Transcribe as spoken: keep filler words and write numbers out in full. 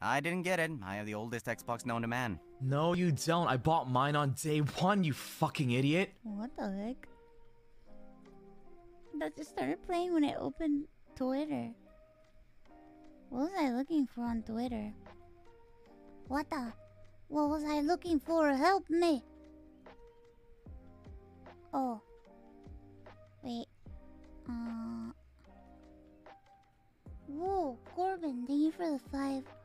I didn't get it. I have the oldest Xbox known to man. No, you don't. I bought mine on day one, you fucking idiot. What the heck? That just started playing when I opened Twitter. What was I looking for on Twitter? What the? What was I looking for? Help me! Oh. Wait. Uh. Whoa, Corbin, thank you for the five.